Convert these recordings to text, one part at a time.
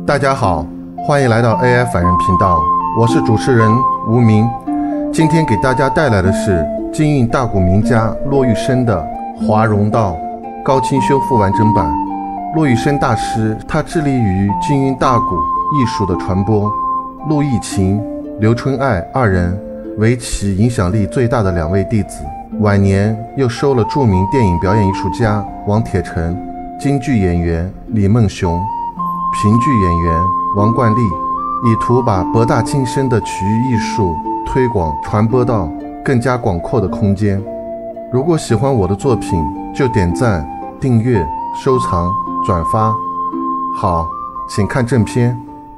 大家好，欢迎来到 AI 凡人频道，我是主持人吴明。今天给大家带来的是金韵大鼓名家骆玉笙的《华容道》高清修复完整版。骆玉笙大师他致力于金韵大鼓艺术的传播，陆逸勤、刘春爱二人为其影响力最大的两位弟子。晚年又收了著名电影表演艺术家王铁成、京剧演员李梦雄、评剧演员王冠丽，以图把博大精深的曲艺艺术推广传播到更加广阔的空间。如果喜欢我的作品，就点赞、订阅、收藏、转发。好，请看正片。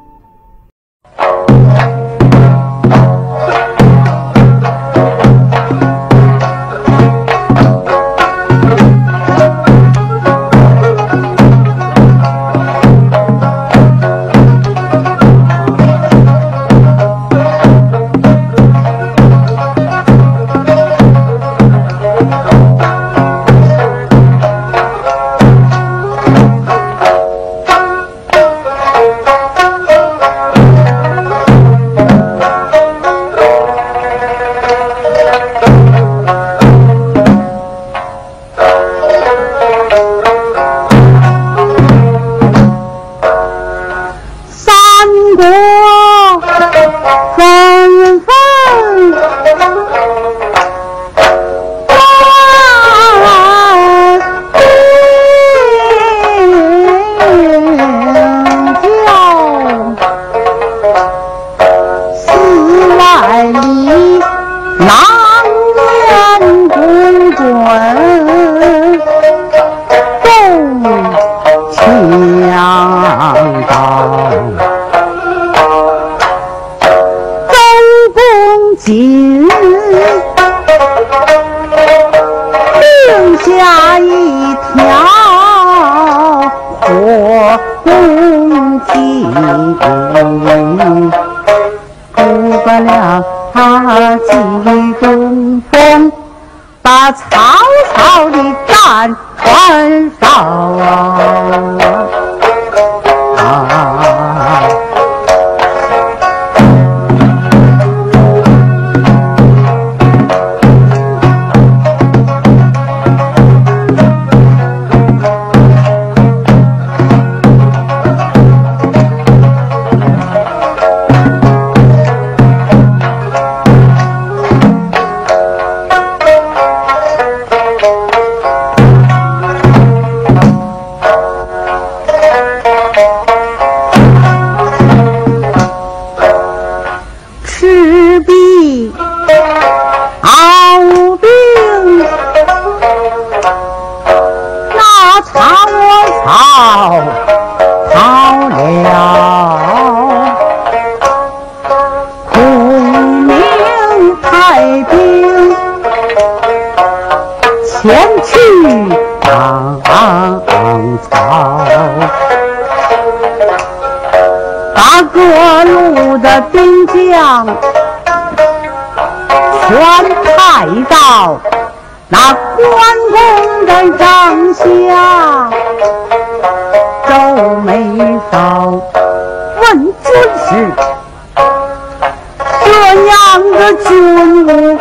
定下一条火公鸡，诸葛亮他急东风，把曹操的战船烧逃了，孔明派兵前去帮曹，把各路的兵将全派到那关公的帐下。皱眉梢问军师，这样的军务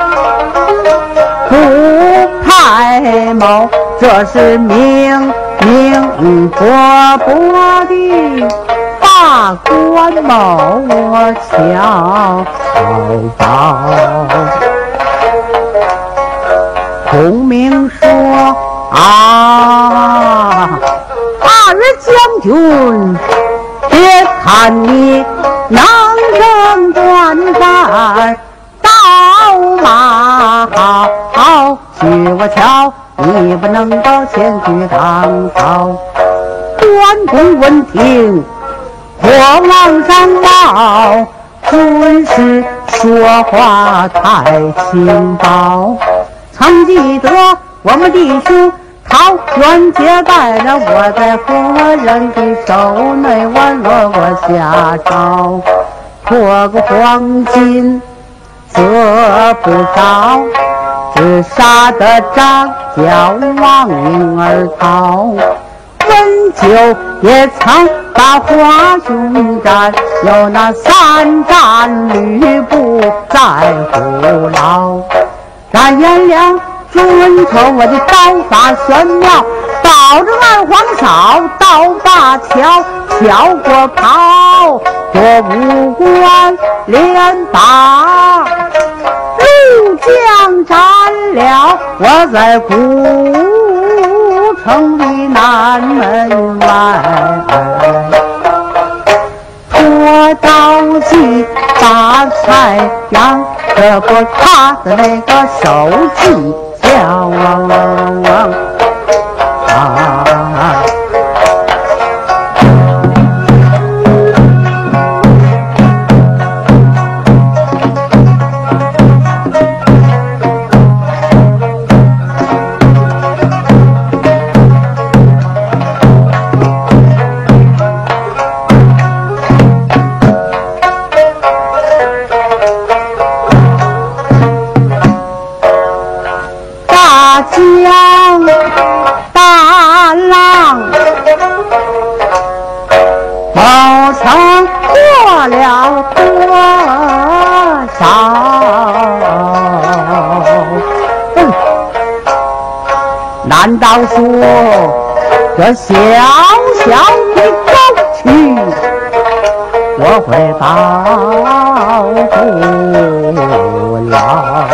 不派某，这是明白白的把关某我悄报。孔明说二将军，别看你能征惯犯，刀马好，许我瞧你不能够前去当曹。关公闻听，火往上冒，军师说话太轻薄。曾记得我们弟兄桃园结拜了，我在夫人的手内我落过下招，破个黄金则不少，只杀得张角亡命而逃。温酒也曾把华雄战，有那3战吕布在虎牢。咱颜良准可我的刀法玄妙，保着二黄少，刀把桥，桥过跑，过五关连把陆将斩了，我在古城的南门外，拖刀计把太阳，这不他的那个手技巧江大浪，某曾过了多少？难道说这小小的沟渠，我会保不了？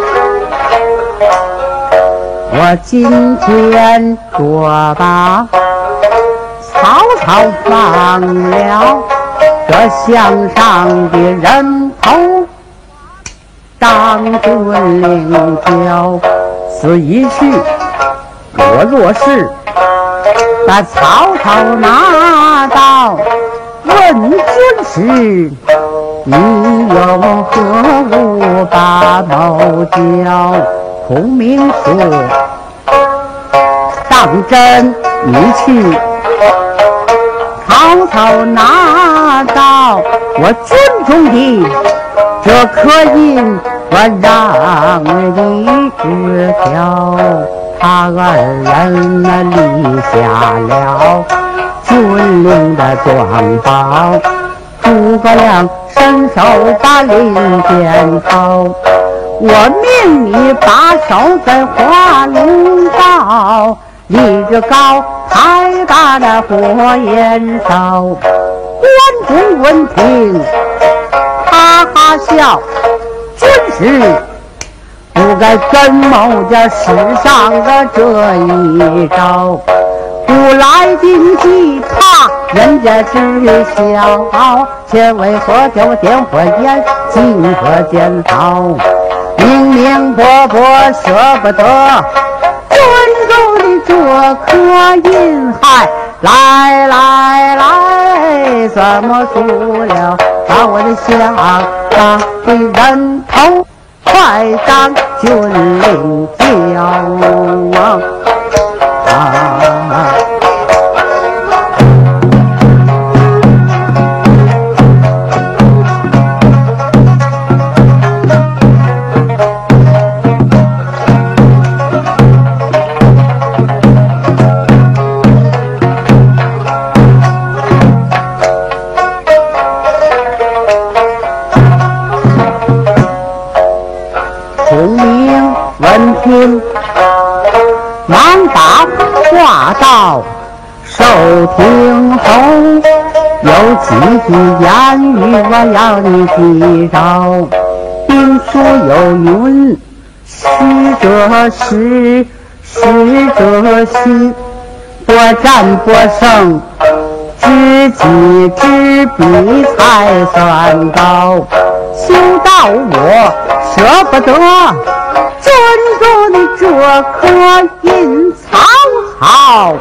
我今天若把曹操放了，这项上的人头当军领教，此一去，我若是把曹操拿到，问军时，你有何物把某交？孔明说，当真你去，曹操拿到我军中的这颗印，我让你知晓。他二人立下了军令的状报，诸葛亮伸手把令箭头，我命你把守在华容道，立着高台把那火焰烧。关公闻听哈哈笑，军师不该跟某家使上的这一招，古来今计怕人家知晓，且为何就点火焰，金火箭好，明明白白舍不得尊重的这颗印，还来怎么输了，把我的下当的人头快当军令教闻听忙把话道，受听后有几句言语我要你记着。兵书有云，实者实，实者虚，多战不胜，知己知彼才算高。休到我舍不得尊重的这颗印，曹操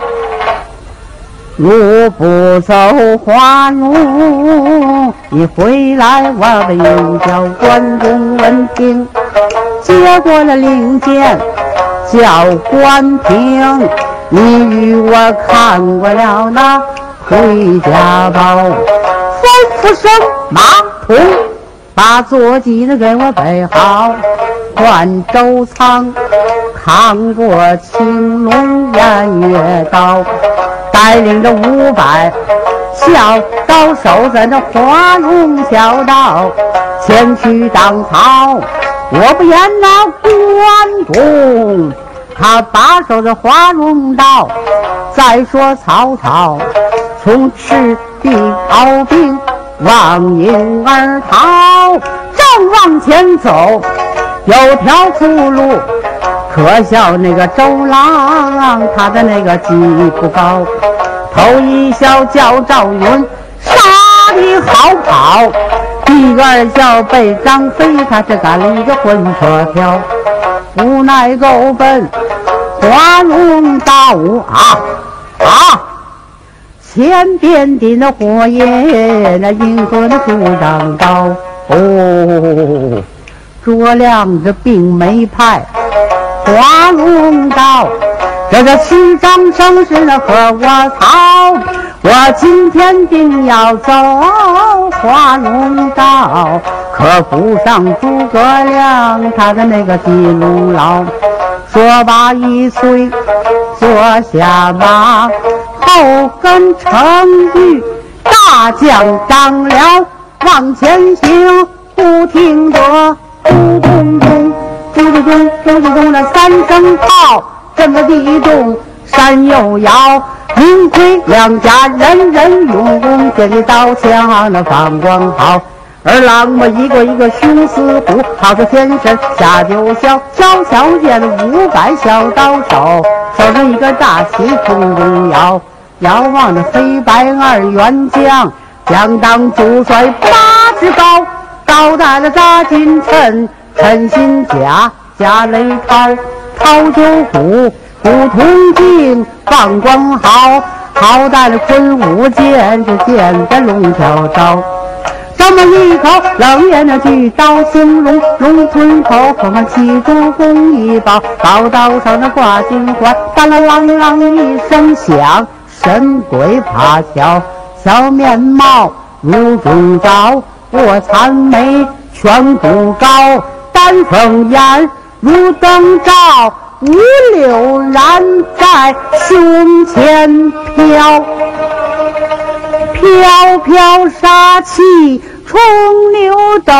如不走花路，你回来我的应叫关公闻听，接过了令箭叫关平，你与我看过了那回家报，吩咐声马童把坐骑的给我备好，换周仓扛过青龙言越道，带领着500小刀手在那花容小道前去当曹。我不言那关公他把守着花容道。再说曹操从赤壁鏖兵往营而逃，正往前走有条出路，可笑那个周郎他的那个技不高，头一笑叫赵云杀的好跑，第二笑被张飞他这干了一个混车票，无奈够奔花容道前边的那火焰那银河的主张高卓亮这并没派花容道，这个七张生是那和我操，我今天定要走花容道，可不上诸葛亮他的那个地路牢。说罢一岁坐下马，后跟程昱大将张辽往前行，不听得咚咚咚咚咚咚咚咚咚那3声炮，这么地动山又摇，明亏两家人人用弓，箭的刀枪那放光好。二郎嘛一个一个凶似虎，好个天神下九霄，悄悄见500小刀手，手中一个大旗空中摇，遥望着黑白2员将，将当主帅8尺高，高带了扎金衬，衬心甲，甲雷涛，涛九虎，虎铜镜，放光好，好带了昆武剑，这剑在龙条招。这么一口冷眼的巨刀形容，龙吞口口嘛七主公一宝，宝刀上那挂金环，当啷啷啷一声响，神鬼怕笑，小面貌如中照，我残眉颧骨高，丹凤眼如灯照，五柳髯在胸前飘，飘飘杀气冲牛斗，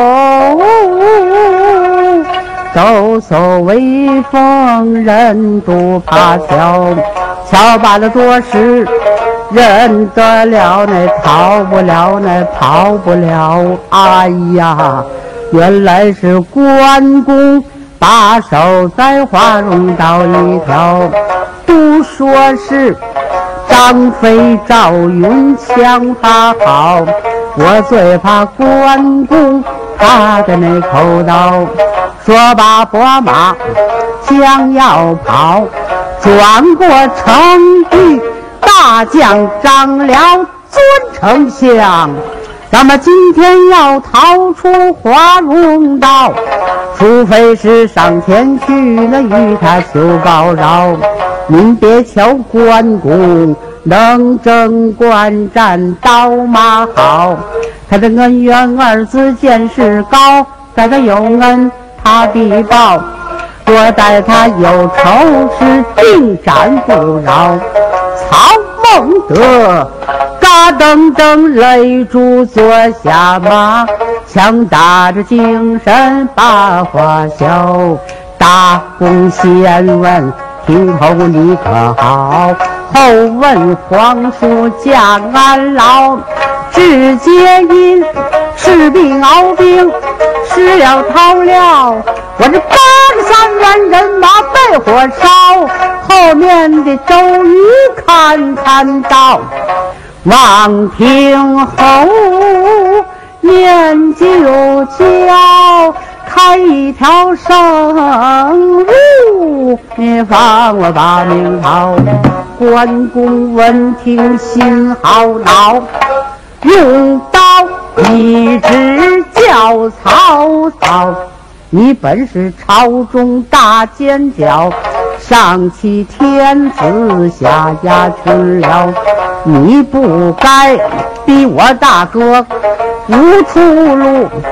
抖擞威风人都怕瞧，瞧罢了多时认得了，那逃不了，那跑不了。哎呀，原来是关公把守在花容道一条，都说是张飞赵云枪法好，我最怕关公他的那口刀。说罢拨马将要跑，转过程昱大将张辽尊丞相，咱们今天要逃出花容道，除非是上前去那与他求告饶。您别瞧关公能征惯战，刀马好，他的恩怨2字见识高，待他有恩他必报，若待他有仇是定斩不饶。曹孟德嘎噔噔擂住坐下马，强打着精神把话笑，大公先问听候你可好，后问皇叔将安老，只接因赤壁鏖兵失了逃了，我这83员人马被火烧，后面的周瑜看到，望听后念就教，开一条生路，你放我把命逃。关公闻听心好恼，用刀一直叫曹操，你本是朝中大奸角，上欺天子下压群僚，你不该逼我大哥无出路，欺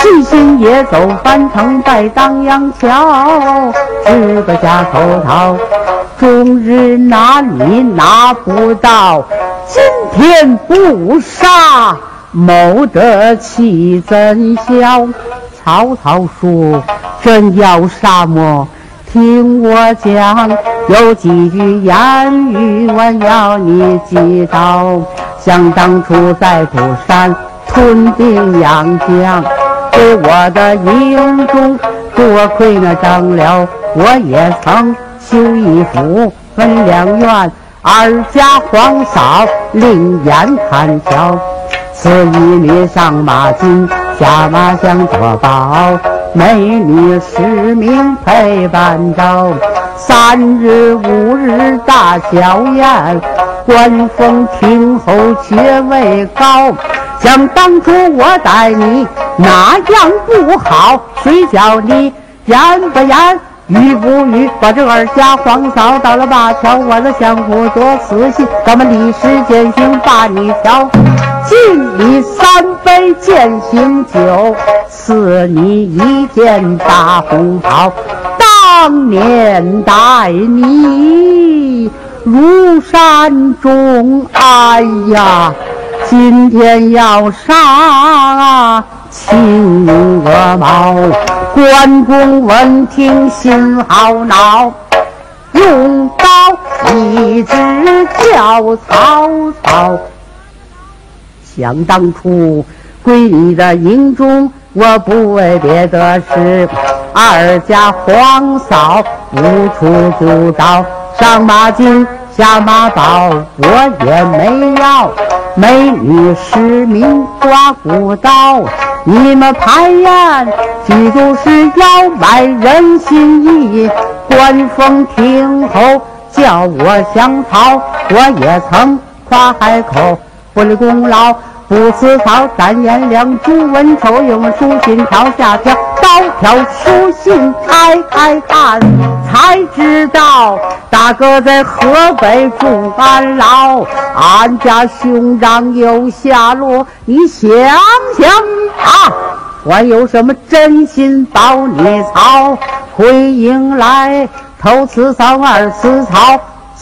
七星夜走翻腾在当阳桥，只个假头套，终日拿你拿不到，今天不杀，谋得气怎消？曹操说：“真要杀么？听我讲，有几句言语我要你记到。想当初在釜山屯兵阳江，对我的营中多亏那张辽，我也曾修一府分两院，二家皇嫂另眼看瞧。此一女上马金，下马相作保，美女10名陪伴着。3日5日大小宴，官封听后爵位高。想当初我待你哪样不好？谁叫你言不言语不语？把这二家皇嫂到了灞桥，我的相互做私信，咱们立时践行把你挑。敬你3杯践行酒，赐你1件大红袍。当年待你如山中，哎呀，今天要杀青鹅毛。关公闻听心好恼，用刀一直叫曹操。想当初归你的营中，我不为别的事，二家皇嫂无处阻挠，上马金下马宝我也没要，美女10名刮骨刀。你们排宴记住是要买人心意，官封听后叫我降曹，我也曾夸海口，不立功劳不辞曹，单言两主文丑，用书信挑下挑，刀挑书信开看，才知道大哥在河北住安牢，俺家兄长有下落，你想想啊，我有什么真心保你曹？回营来头次草2次草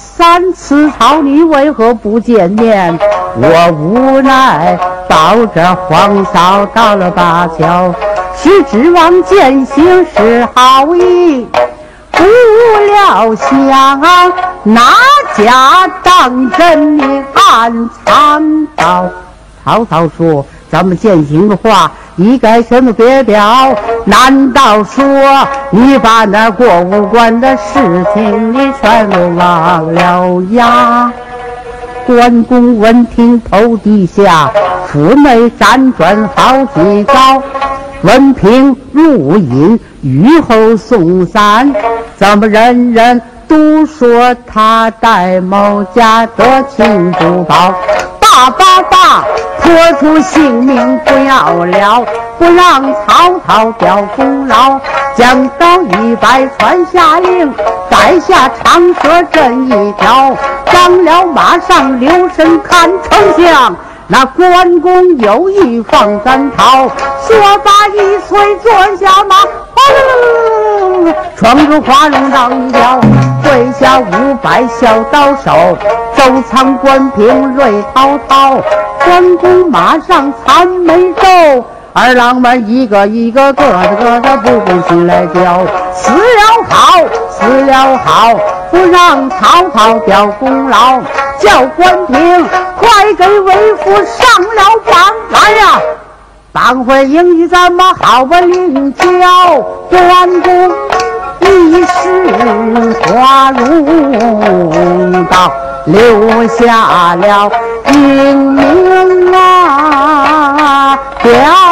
3次草，你为何不见面？我无奈抱着皇嫂到了灞桥，是指望践行是好意，不料想哪家当真你暗藏刀。曹操说：“咱们践行的话，一概什么别表？难道说你把那过五关的事情你全都忘了呀？”关公闻听头低下，腹内辗转好几遭。文凭录音雨后送散，怎么人人都说他带某家得亲珠宝？爸，拖出性命不要了，不让曹操掉功劳。将刀100传下令，带下长蛇阵一条。张辽马上留神看丞相，那关公有意放咱逃。说罢一催坐下马，闯入花容道一条，跪下500小刀手，周仓关平瑞滔滔。关公马上残眉皱，二郎们一个一个个的不心来叫。死了好，不让曹操掉功劳，叫关平快给为父上了榜。来呀，党会迎娶咱们好不领教。关公一时花容道，留下了英名啊，表